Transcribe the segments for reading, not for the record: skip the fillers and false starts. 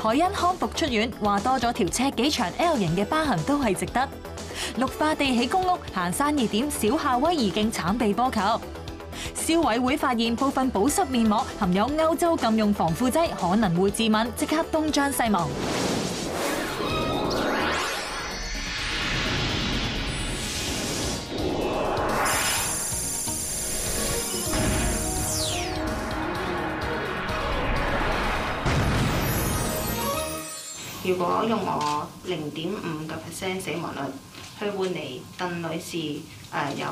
海欣康復出院，話多咗條尺幾長 L 型嘅疤痕都係值得。綠化地起公屋，行山熱點小夏威夷徑慘被波及。消委會發現部分保濕面膜含有歐洲禁用防腐劑，可能會致敏，即刻東張西望。 如果用我0.5% 死亡率去換嚟鄧女士有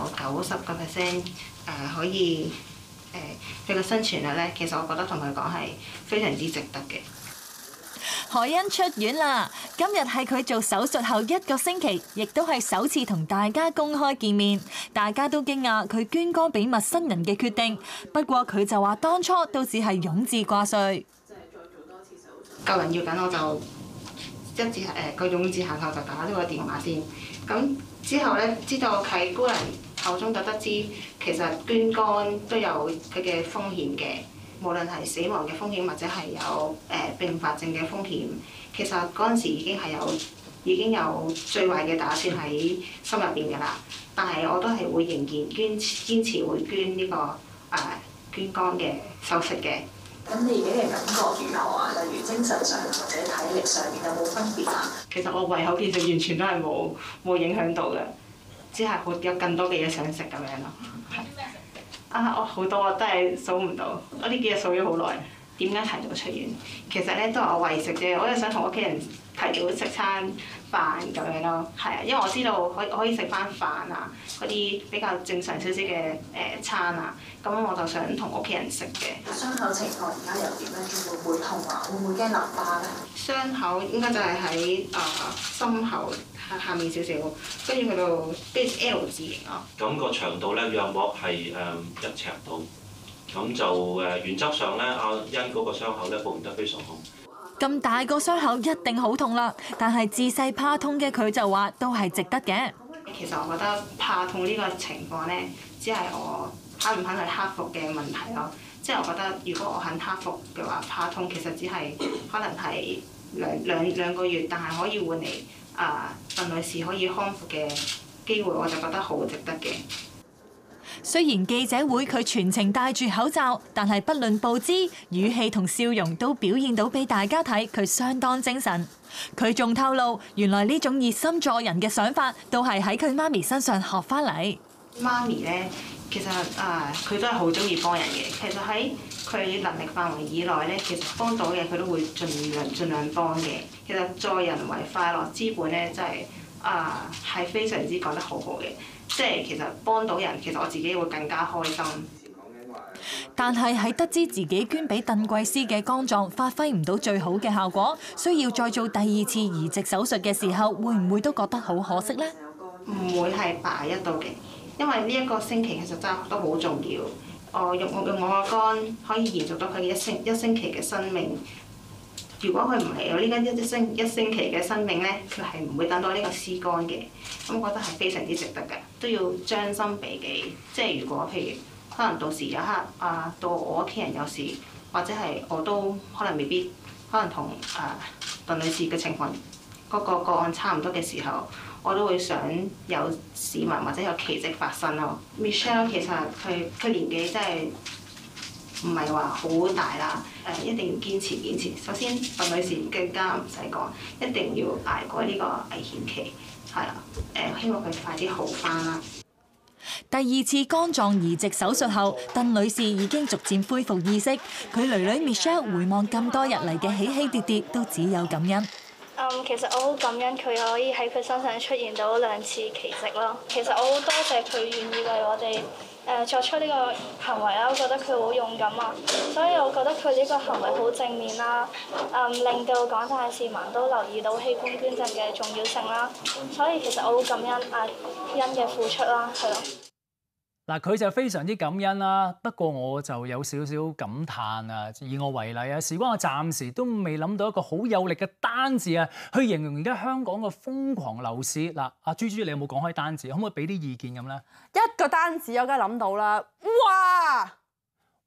90%可以佢嘅生存率咧，其實我覺得同佢講係非常之值得嘅。 海欣出院啦！今日係佢做手術後1個星期，亦都係首次同大家公開見面。大家都驚訝佢捐肝俾陌生人嘅決定，不過佢就話當初都只係勇志掛帥。 救人要緊我就。個勇字行後就打咗個電話先，咁之後咧知道喺高人口中就得知，其實捐肝都有佢嘅風險嘅，無論係死亡嘅風險或者係有併發症嘅風險。其實嗰陣時已經有最壞嘅打算喺心入邊㗎啦，但係我都係會仍然堅持會捐呢個捐肝嘅手術嘅。 咁你而家嘅感覺如何啊？例如精神上或者體力上面有冇分別啊？ 其實我胃口其實完全都係冇影響到嘅，只係有更多嘅嘢想食咁樣咯。我好多我真係數唔到，我呢幾日數咗好耐。點解提早出院？其實咧都係我為食啫，我就想同屋企人提早食餐飯咁樣咯。係啊，因為我知道可以食翻飯啊，嗰啲比較正常少少嘅餐啊，咁我就想同屋企人食嘅。 傷口情況而家又點咧？仲會唔會痛啊？會唔會驚淋巴咧？ 傷口應該就係喺心口下面少少，跟住去到跟住 L 字形咯。 咁個長度咧約莫係1尺度。咁就原則上咧，阿欣嗰個傷口咧復原得非常好。 咁大個傷口一定好痛啦，但係自細怕痛嘅佢就話都係值得嘅。 其實我覺得怕痛呢個情況咧，只係我肯唔肯去克服嘅問題咯。即係我覺得如果我肯克服嘅話，怕痛其實只係可能係兩個月，但係可以換嚟鄧女士可以康復嘅機會，我就覺得好值得嘅。 雖然記者會佢全程戴住口罩，但係不論報姿、語氣同笑容都表現到俾大家睇，佢相當精神。佢仲透露，原來呢種熱心助人嘅想法，都係喺佢媽咪身上學翻嚟。 媽咪咧，其實佢都係好中意幫人嘅。其實喺佢能力範圍以內咧，其實幫到嘅佢都會盡量幫嘅。其實助人為快樂之本咧，真係係非常之講得好好嘅。即係其實幫到人，其實我自己會更加開心。 但係喺得知自己捐俾鄧桂思嘅肝臟發揮唔到最好嘅效果，需要再做第2次移植手術嘅時候，會唔會都覺得好可惜呢？ 唔會係白一到嘅，因為呢1個星期其實真係都好重要。我用我個肝可以延續到佢嘅一星期嘅生命。如果佢唔嚟到呢間一星期嘅生命咧，佢係唔會等到呢個屍肝嘅。咁我覺得係非常之值得嘅，都要將心比己。即係如果譬如可能到時有一刻到我屋企人有事，或者係我都可能未必，可能同鄧女士嘅情況嗰個案差唔多嘅時候，我都會想有市民或者有奇蹟發生咯。Michelle 其實佢年紀真係唔係話好大啦，一定要堅持。首先，鄧女士更加唔使講，一定要捱過呢個危險期，係啦。希望佢快啲好返啦。 第2次肝臟移植手術後，鄧女士已經逐漸恢復意識。佢囡囡 Michelle 回望咁多日嚟嘅起起跌跌，都只有感恩。 其實我好感恩佢可以喺佢身上出現到2次奇蹟咯。其實我好多謝佢願意為我哋作出呢個行為啦，我覺得佢好勇敢啊，所以我覺得佢呢個行為好正面啦，令到廣大市民都留意到器官捐贈嘅重要性啦，所以其實我好感恩阿欣嘅付出啦，係咯。 嗱，佢就非常之感恩啦，不過我就有少少感嘆啊。以我為例啊，事關我暫時都未諗到一個好有力嘅單字啊，去形容而家香港嘅瘋狂樓市。嗱，阿豬豬，你有冇講開單字？可唔可以俾啲意見咁咧？ 一個單字我梗係諗到啦，哇！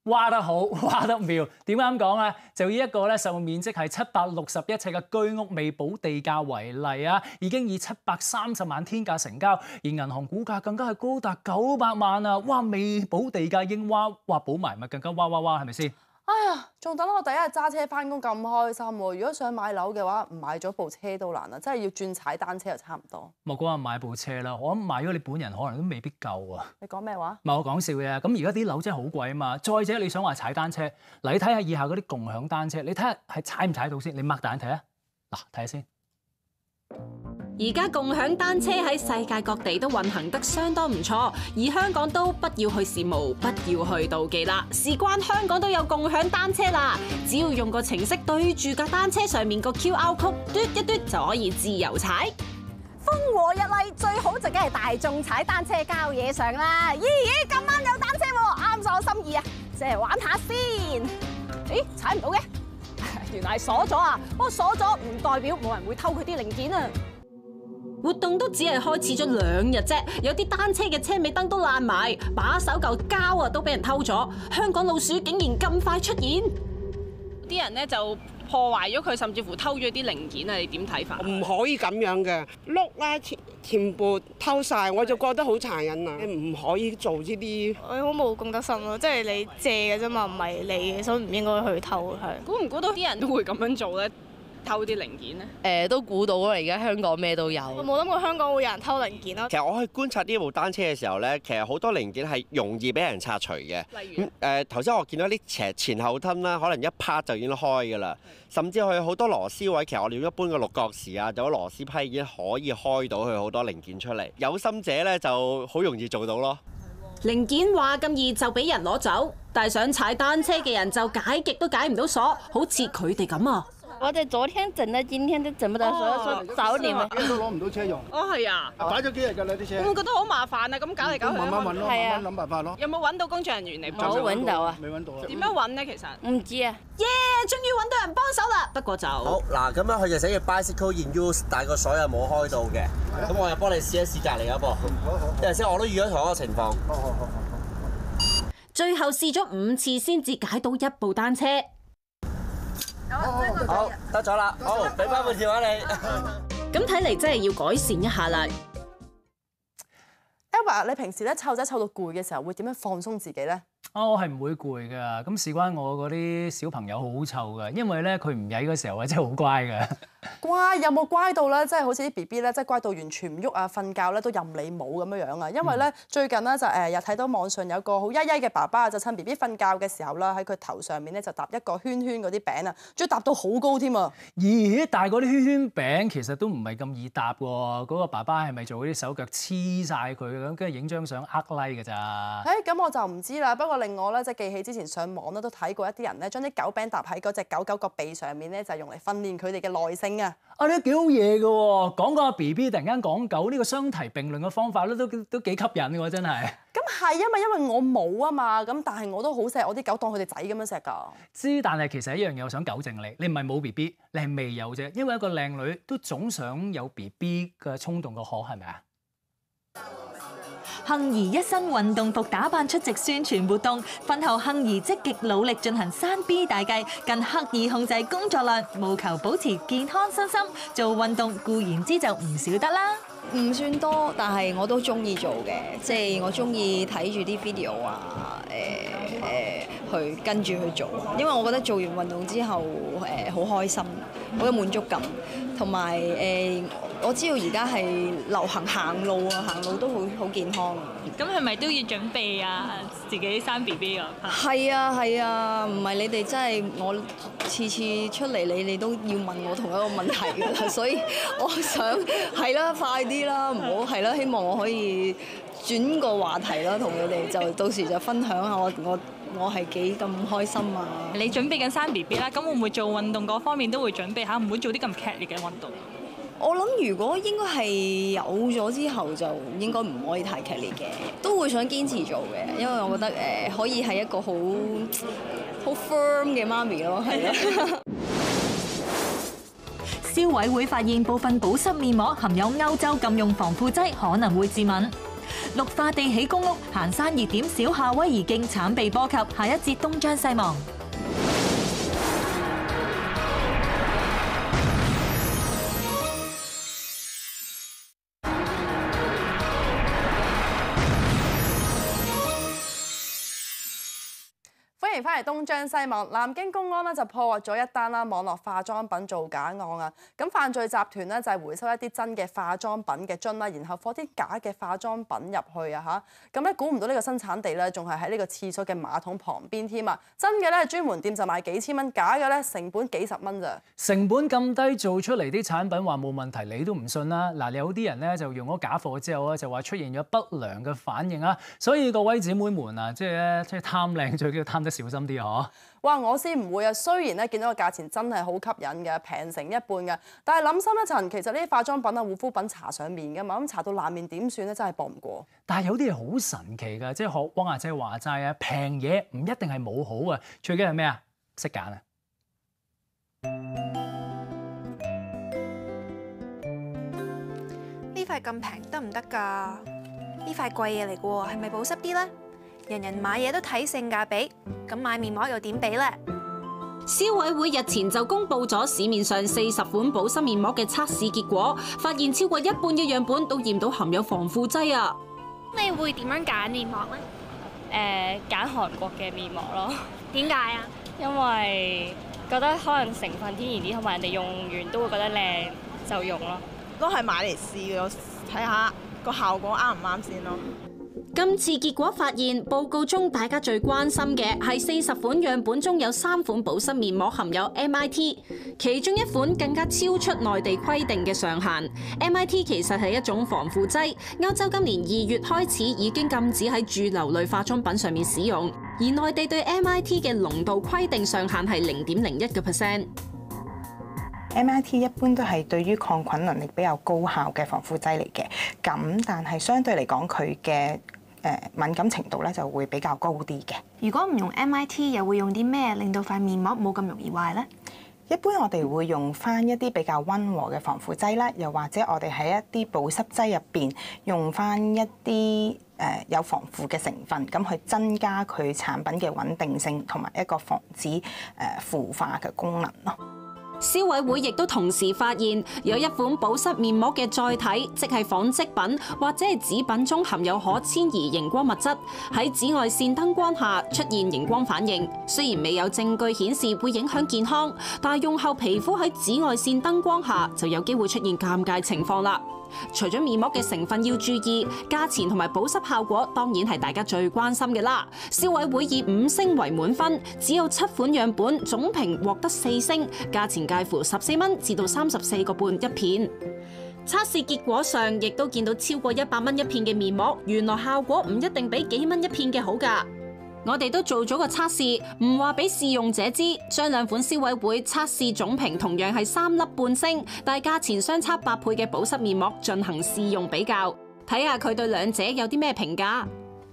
挖得好，挖得妙。點解咁講咧？就以一個咧實用面積係761尺嘅居屋未補地價為例啊，已經以730萬天價成交，而銀行估價更加係高達900萬啊！哇，未補地價應挖，哇補埋咪更加哇，係咪先？ 哎呀，仲等我第一日揸車翻工咁開心喎！如果想買樓嘅話，唔買咗部車都難啊！真係要轉踩單車就差唔多。 莫講話買部車啦，我諗買咗你本人可能都未必夠啊！ 你講咩話？ 唔係我講笑嘅，咁而家啲樓真係好貴啊嘛！再者你想話踩單車，嗱你睇下以下嗰啲共享單車，你睇下係踩唔踩到先？你擘大眼睇啊！嗱，睇下先。 而家共享單車喺世界各地都運行得相當唔錯，而香港都不要去羨慕，不要去妒忌啦。事關香港都有共享單車啦，只要用個程式對住架單車上面個 QR code 嘟一嘟就可以自由踩。 風和日麗，最好就梗係大眾踩單車郊野上啦。咦，咁啱有單車喎，啱晒我心意啊！即係玩下先。咦，踩唔到嘅，原來係鎖咗啊！不過鎖咗唔代表冇人會偷佢啲零件啊。 活動都只係開始咗2日啫，有啲單車嘅車尾燈都爛埋，把手嚿膠啊都俾人偷咗。香港老鼠竟然咁快出現， 啲人咧就破壞咗佢，甚至乎偷咗啲零件啊！你點睇法？ 唔可以咁樣嘅，碌啦全部偷晒，我就覺得好殘忍啊！唔可以做呢啲。 我好冇公德心咯，即係你借嘅啫嘛，唔係你嘅，所以唔應該去偷。係估唔估到啲人都會咁樣做咧？偷啲零件咧？ 都估到啦！而家香港咩都有。 我冇諗過香港會有人偷零件咯。 其實我去觀察呢部單車嘅時候咧，其實好多零件係容易俾人拆除嘅。 例如頭先我見到啲前後吞啦，可能一拍就已經開㗎啦。甚至佢好多螺絲位，其實我哋一般嘅六角匙啊，有螺絲批已經可以開到佢好多零件出嚟。有心者咧就好容易做到咯。 零件話咁易就俾人攞走，但係想踩單車嘅人就解極都解唔到鎖，好似佢哋咁啊！ 我哋昨天整的，今天都整不到，所以找你們。 都攞唔到車用。 哦，係啊。 擺咗幾日㗎啦啲車。 會唔會覺得好麻煩啊？咁搞嚟搞去。 慢慢揾咯，慢慢諗辦法咯。 有冇揾到工作人員嚟幫？ 冇揾到啊。 未揾到啊。 點樣揾呢？其實唔知啊。 耶！終於揾到人幫手啦，不過就好嗱，咁樣佢就寫住 bicycle in use， 但係個鎖又冇開到嘅。咁我又幫你試一試隔離嗰部。有陣時我都遇咗同一個情況。 好。 最後試咗5次先至解到一部單車。 好，得咗啦，好，俾翻部電話你。 咁睇嚟真係要改善一下啦。 Edward，你平時咧湊仔湊到攰嘅時候，會點樣放鬆自己咧？ 我係唔會攰㗎，咁事關我嗰啲小朋友好湊㗎，因為咧佢唔曳嗰時候真係好乖㗎。 乖有冇乖到咧？即係好似啲 BB 咧，即係乖到完全唔喐啊，瞓覺咧都任你冇咁樣樣啊！因為咧最近咧就又睇到網上有個好曳曳嘅爸爸，就趁 BB 瞓覺嘅時候啦，喺佢頭上面咧就搭一個圈圈嗰啲餅啊，仲要搭到好高添啊！ 咦？但係嗰啲圈圈餅其實都唔係咁易搭喎，嗰個爸爸係咪做嗰啲手腳黐晒佢咁，跟住影張相like 㗎咋？ 咁我就唔知啦。不過令我咧即係記起之前上網咧都睇過一啲人咧，將啲狗餅搭喺嗰隻狗個鼻上面咧，就係用嚟訓練佢哋嘅耐性啊！ 啊，呢幾好嘢㗎喎！講個 BB 突然間講狗呢個相提並論嘅方法咧，都幾吸引喎，真係。 咁係因為我冇啊嘛，咁但係我都好錫我啲狗，當佢哋仔咁樣錫㗎。 知，但係其實一樣嘢我想糾正你，你唔係冇 BB， 你係未有啫。因為一個靚女都總想有 BB 嘅衝動個可係咪啊？ 杏兒一身運動服打扮出席宣傳活動，婚後杏兒積極努力進行3B 大計，更刻意控制工作量，務求保持健康身心。做運動固然之就唔少得啦。 唔算多，但係我都中意做嘅，即係我中意睇住啲 video 啊，去跟住去做，因為我覺得做完運動之後好開心，好有滿足感，同埋我知道而家係流行行路啊，行路都好健康。 咁係咪都要準備啊？自己生 BB 啊？ 係啊，唔係你哋真係我次次出嚟你都要問我同一個問題㗎啦，所以我想係啦，快啲啦，唔好係啦，希望我可以轉個話題啦，同佢哋就到時就分享下我係幾咁開心啊！ 你準備緊生 BB 啦，咁會唔會做運動嗰方面都會準備下，唔會做啲咁劇烈嘅運動？ 我諗如果應該係有咗之後，就應該唔可以太劇烈嘅，都會想堅持做嘅，因為我覺得可以係一個好 firm 嘅媽咪咯，係咯。 消委會發現部分保濕面膜含有歐洲禁用防腐劑，可能會致敏。 綠化地起公屋，行山熱點小夏威夷徑慘被波及。下一節東張西望。 歡迎翻嚟東張西望。南京公安咧就破獲咗一單啦網絡化妝品造假案啊！咁犯罪集團咧就係回收一啲真嘅化妝品嘅樽啦，然後放啲假嘅化妝品入去啊嚇！咁咧估唔到呢個生產地咧仲係喺呢個廁所嘅馬桶旁邊添啊！真嘅咧專門店就賣幾千蚊，假嘅咧成本幾十蚊咋。 成本咁低做出嚟啲產品話冇問題，你都唔信啦！嗱，有啲人咧就用咗假貨之後咧就話出現咗不良嘅反應啊！所以各位姊妹們啊，即係貪靚最緊要貪得小心啲嗬。 哇！我先唔會啊，雖然咧見到個價錢真係好吸引嘅，平成一半嘅，但係諗深一層，其實呢啲化妝品啊、護膚品搽上面㗎嘛，咁搽到爛面點算咧？真係搏唔過。 但係有啲嘢好神奇㗎，即係學汪阿姐話齋啊，平嘢唔一定係冇好啊，最緊係咩啊？識揀啊！ 呢塊咁平得唔得㗎？呢塊貴嘢嚟嘅喎，係咪保濕啲呢？人人買嘢都睇性價比，咁買面膜又點比呢？ 消委會日前就公布咗市面上40款保濕面膜嘅測試結果，發現超過一半嘅樣本都驗到含有防腐劑啊！ 你會點樣揀面膜呢？揀韓國嘅面膜咯。點解啊？因為覺得可能成分天然啲，同埋人哋用完都會覺得靚就用咯。 都係買嚟試嘅，睇下個效果啱唔啱先咯。 今次結果發現，報告中大家最關心嘅係40款樣本中有3款保濕面膜含有 MIT， 其中一款更加超出內地規定嘅上限。MIT 其實係一種防腐劑，歐洲今年2月開始已經禁止喺駐留類化妝品上面使用，而內地對 MIT 嘅濃度規定上限係0.01%。 MIT 一般都係對於抗菌能力比較高效嘅防腐劑嚟嘅，咁但係相對嚟講佢嘅敏感程度咧就會比較高啲嘅。 如果唔用 MIT， 又會用啲咩令到塊面膜冇咁容易壞呢？ 一般我哋會用翻一啲比較溫和嘅防腐劑啦，又或者我哋喺一啲保濕劑入邊用翻一啲有防腐嘅成分，咁去增加佢產品嘅穩定性同埋一個防止腐化嘅功能咯。 消委會亦都同時發現，有一款保濕面膜嘅載體，即係紡織品或者係紙品中含有可遷移熒光物質，喺紫外線燈光下出現熒光反應。雖然未有證據顯示會影響健康，但係用後皮膚喺紫外線燈光下就有機會出現尷尬情況啦。除咗面膜嘅成分要注意，價錢同埋保濕效果當然係大家最關心嘅啦。消委會以5星為滿分，只有7款樣本總評獲得4星，價錢介乎14蚊至到34個半一片。測試結果上亦都見到超過100蚊一片嘅面膜，原來效果唔一定比幾蚊一片嘅好㗎。我哋都做咗個測試，唔話俾試用者知，將兩款消委會測試總評同樣係3粒半星，但係價錢相差8倍嘅保濕面膜進行試用比較，睇下佢對兩者有啲咩評價。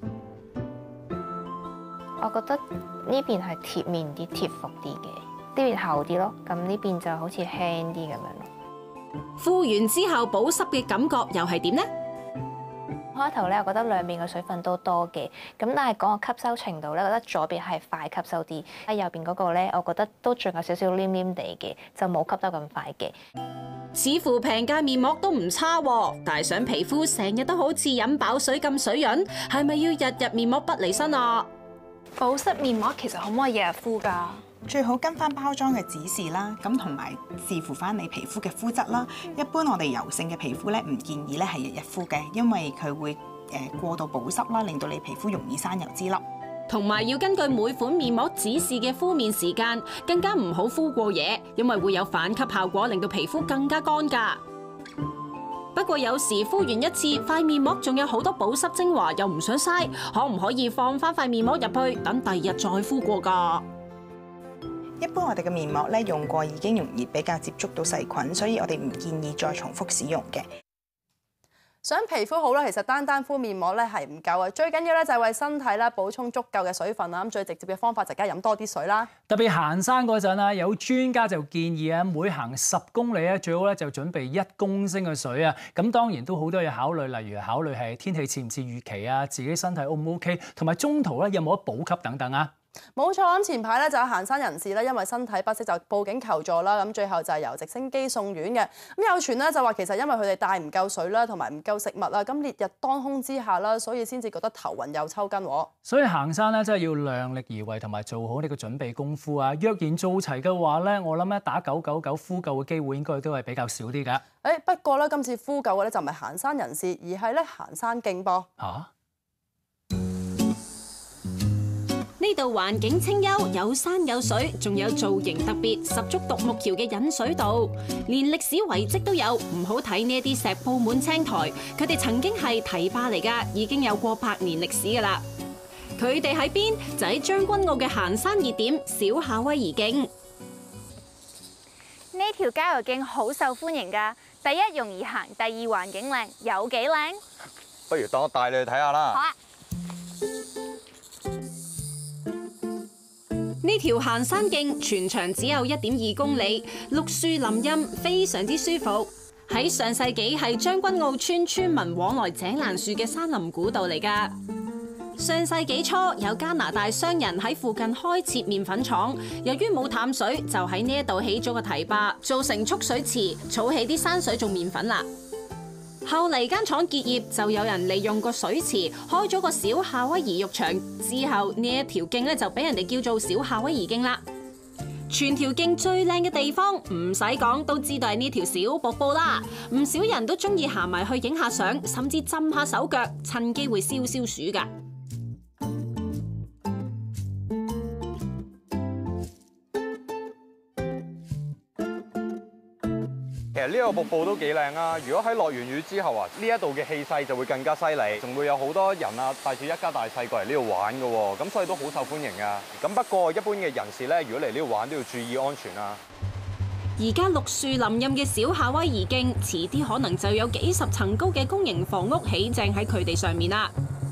我覺得呢邊係貼面啲、貼服啲嘅，呢邊厚啲咯，咁呢邊就好似輕啲咁樣咯。 敷完之後保濕嘅感覺又係點呢？ 開頭咧，我覺得兩邊嘅水分都多嘅，咁但係講個吸收程度咧，覺得左邊係快吸收啲，喺右邊嗰個咧，我覺得都仲有少少黏黏地嘅，就冇吸得咁快嘅。 似乎平價面膜都唔差喎，但係想皮膚成日都好似飲飽水咁水潤，係咪要日日面膜不離身啊？ 保濕面膜其實可唔可以日日敷㗎？ 最好跟翻包裝嘅指示啦，咁同埋視乎翻你皮膚嘅膚質啦。一般我哋油性嘅皮膚咧，唔建議咧係日日敷嘅，因為佢會過度保濕啦，令到你皮膚容易生油脂粒。 同埋要根據每款面膜指示嘅敷面時間，更加唔好敷過夜，因為會有反吸效果，令到皮膚更加乾㗎。不過有時敷完一次，塊面膜仲有好多保濕精華，又唔想嘥，可唔可以放翻塊面膜入去，等第二日再敷過㗎？ 一般我哋嘅面膜咧用過已經容易比較接觸到細菌，所以我哋唔建議再重複使用嘅。 想皮膚好咧，其實單敷面膜咧係唔夠啊！最緊要咧就係為身體咧補充足夠嘅水分啦。咁最直接嘅方法就梗係飲多啲水啦。 特別行山嗰陣啊，有專家就建議啊，每行10公里咧，最好咧就準備1公升嘅水啊。咁當然都好多嘢考慮，例如考慮係天氣似唔似預期啊，自己身體 O 唔 OK， 同埋中途咧有冇得補給等等啊。 冇錯，咁前排咧就有行山人士咧，因為身體不適就報警求助啦。咁最後就係由直升機送院嘅。咁有傳咧就話其實因為佢哋帶唔夠水啦，同埋唔夠食物啦，咁烈日當空之下啦，所以先至覺得頭暈又抽筋喎。 所以行山咧真係要量力而為，同埋做好呢個準備功夫啊！若然做齊嘅話咧，我諗咧打999呼救嘅機會應該都係比較少啲㗎。 不過咧今次呼救嘅咧就唔係行山人士，而係咧行山徑噃。 呢度環境清幽，有山有水，仲有造型特別、十足獨木橋嘅引水道，連歷史遺跡都有。唔好睇呢一啲石鋪滿青苔，佢哋曾經係堤壩嚟㗎，已經有過100年歷史㗎啦。佢哋喺邊？就喺將軍澳嘅行山熱點小夏威夷徑。 呢條郊遊徑好受歡迎㗎，第一容易行，第二環境靚，有幾靚？ 不如當我帶你去睇下啦。 好啊。 呢條行山徑全長只有1.2公里，綠樹林蔭，非常之舒服。喺上世紀係將軍澳村村民往來井欄樹嘅山林古道嚟㗎。上世紀初有加拿大商人喺附近開設麵粉廠，由於冇淡水，就喺呢一度起咗個堤壩，造成蓄水池，儲起啲山水做麵粉啦。後嚟間廠結業，就有人利用個水池開咗個小夏威夷浴場，之後呢一條徑咧就俾人哋叫做小夏威夷徑啦。全條徑最靚嘅地方唔使講都知道係呢條小瀑布啦，唔少人都中意行埋去影下相，甚至浸下手腳，趁機會消暑㗎。 其實呢個瀑布都幾靚啊！如果喺落完雨之後啊，呢一度嘅氣勢就會更加犀利，仲會有好多人啊帶住一家大細過嚟呢度玩㗎喎，咁所以都好受歡迎啊！咁不過一般嘅人士咧，如果嚟呢度玩都要注意安全啊！ 而家綠樹林蔭嘅小夏威夷徑，遲啲可能就有幾十層高嘅公營房屋起正喺佢哋上面啦。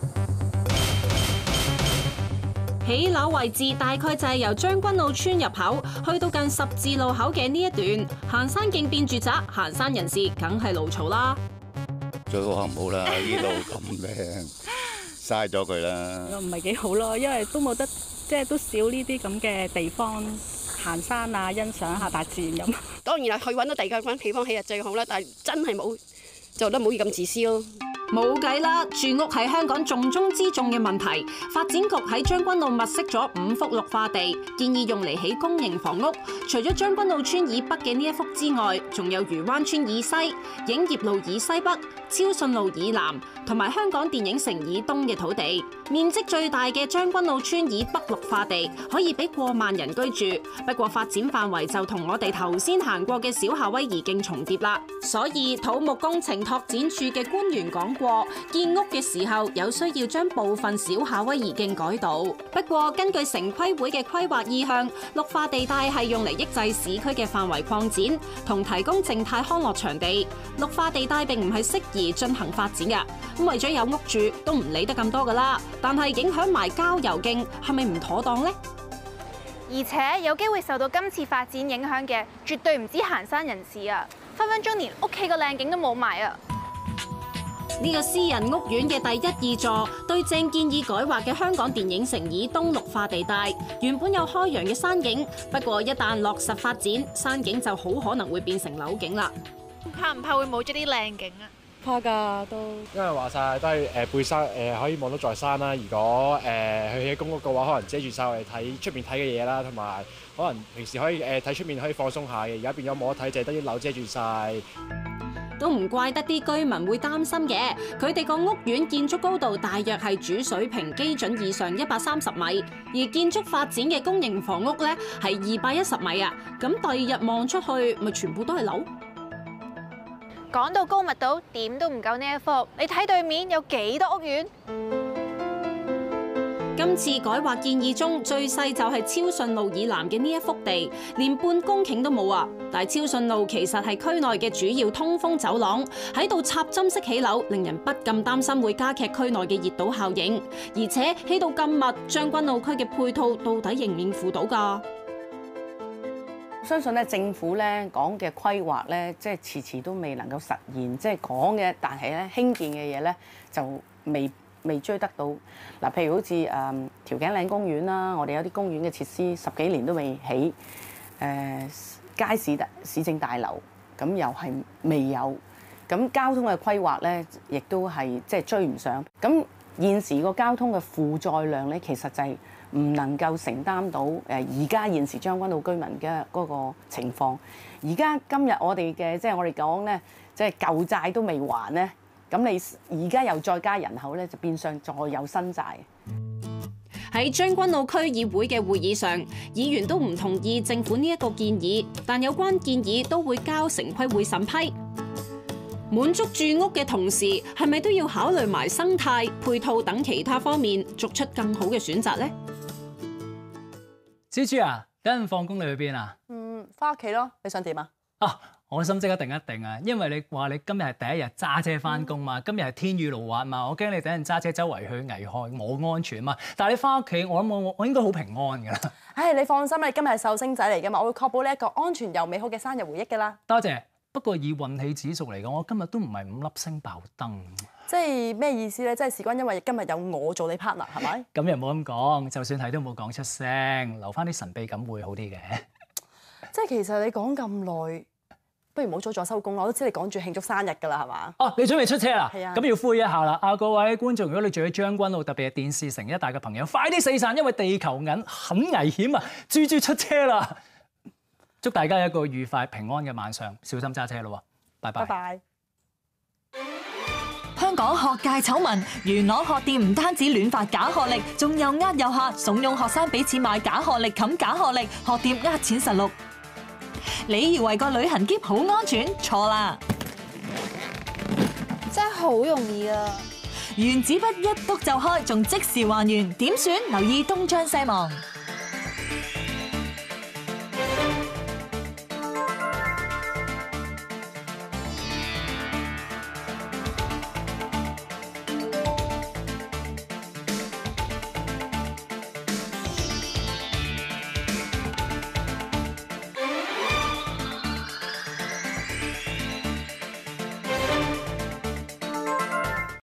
起樓位置大概就係由將軍澳村入口去到近十字路口嘅呢一段，行山徑變住宅，行山人士梗係怒嘈啦。 最好唔好啦，呢度咁靚，嘥咗佢啦。 唔係幾好咯，因為都冇得，即係都少呢啲咁嘅地方行山啊，欣賞下大自然咁。 當然啦，去揾到第二個地方起就最好啦，但係真係冇，做得唔好咁自私咯。 冇計啦，住屋係香港重中之重嘅問題。發展局喺將軍澳物色咗5幅綠化地，建議用嚟起公營房屋。除咗將軍澳村以北嘅呢一幅之外，仲有漁灣村以西、影業路以西北、超信路以南，同埋香港電影城以東嘅土地。面積最大嘅將軍澳村以北綠化地，可以俾過萬人居住。不過發展範圍就同我哋頭先行過嘅小夏威夷徑重疊啦。所以土木工程拓展處嘅官員講過，建屋嘅時候有需要將部分小夏威夷徑改道。不過根據城規會嘅規劃意向，綠化地帶係用嚟抑制市區嘅範圍擴展，同提供靜態康樂場地。綠化地帶並唔係適宜進行發展㗎。咁為咗有屋住，都唔理得咁多㗎啦。但係影響埋郊遊徑，係咪唔妥當呢？ 而且有機會受到今次發展影響嘅，絕對唔止行山人士啊，分分鐘連屋企個靚景都冇埋啊！ 呢個私人屋苑嘅第1、2座對正建議改劃嘅香港電影城以東綠化地帶，原本有開揚嘅山景，不過一旦落實發展，山景就好可能會變成樓景啦。 怕唔怕會冇咗啲靚景啊？ 怕㗎都，因為話晒都係背山可以望到在山啦。如果去起公屋嘅話，可能遮住晒我哋睇出面睇嘅嘢啦，同埋可能平時可以睇出面可以放鬆下嘅。而家變咗冇得睇，就係得啲樓遮住晒。 都唔怪得啲居民會擔心嘅，佢哋個屋苑建築高度大約係主水平基準以上130米，而建築發展嘅公營房屋咧係210米啊！咁第二日望出去，咪全部都係樓。 講到高密度，點都唔夠呢一幅。你睇對面有幾多屋苑？ 今次改劃建議中最細就係超順路以南嘅呢一幅地，連半公頃都冇啊！但係超順路其實係區內嘅主要通風走廊，喺度插針式起樓，令人不禁擔心會加劇區內嘅熱島效應。而且起到咁密，將軍澳區嘅配套到底應唔應付到㗎？ 相信咧政府咧講嘅規劃咧，即係遲遲都未能夠實現，即係講嘅，但係咧興建嘅嘢咧就未追得到。嗱，譬如好似調景嶺公園啦，我哋有啲公園嘅設施10幾年都未起，街市政大樓咁又係未有，咁交通嘅規劃咧亦都係即係追唔上。咁現時個交通嘅負載量咧，其實就係唔能夠承擔到而家現時將軍澳居民嘅嗰個情況。而家今日我哋嘅即係我哋講咧，即係舊債都未還咧，咁你而家又再加人口咧，就變相再有新債。 喺將軍澳區議會嘅會議上，議員都唔同意政府呢一個建議，但有關建議都會交城規會審批。滿足住屋嘅同時，係咪都要考慮埋生態、配套等其他方面，作出更好嘅選擇呢？ 蜘蛛啊，等陣放工你去邊啊？ 返屋企咯。你想點啊？ 我心即刻定一定啊，因為你話你今日係第一日揸車翻工嘛，今日係天雨路滑嘛，我驚你等陣揸車周圍去危害我安全嘛。但係你翻屋企，我諗我應該好平安㗎啦。 唉，你放心啦，你今日係壽星仔嚟㗎嘛，我會確保你一個安全又美好嘅生日回憶㗎啦。 多謝。不過以運氣指數嚟講，我今日都唔係5粒星爆燈。 即係咩意思咧？即係事關因為今日有我做你 partner 係咪？ 咁又冇咁講，就算係都冇講出聲，留翻啲神秘感會好啲嘅。 即係其實你講咁耐，不如唔好早咗收工咯。我都知你趕住慶祝生日㗎啦，係嘛？ 你準備出車啦？ 係啊。 咁要呼籲一下啦，各位觀眾，如果你住喺將軍澳，特別係電視城一帶嘅朋友，快啲四散，因為地球銀很危險啊！豬豬出車啦！祝大家一個愉快平安嘅晚上，小心揸車咯喎！拜拜。 拜拜。 香港學界醜聞，元朗學店唔單止亂發假學歷，仲又呃遊客，慫恿學生俾錢買假學歷冚假學歷，學店呃錢實錄。你以為個旅行篋好安全？錯啦！ 真係好容易啊！ 原子筆一篤就開，仲即時還原，點算？留意東張西望。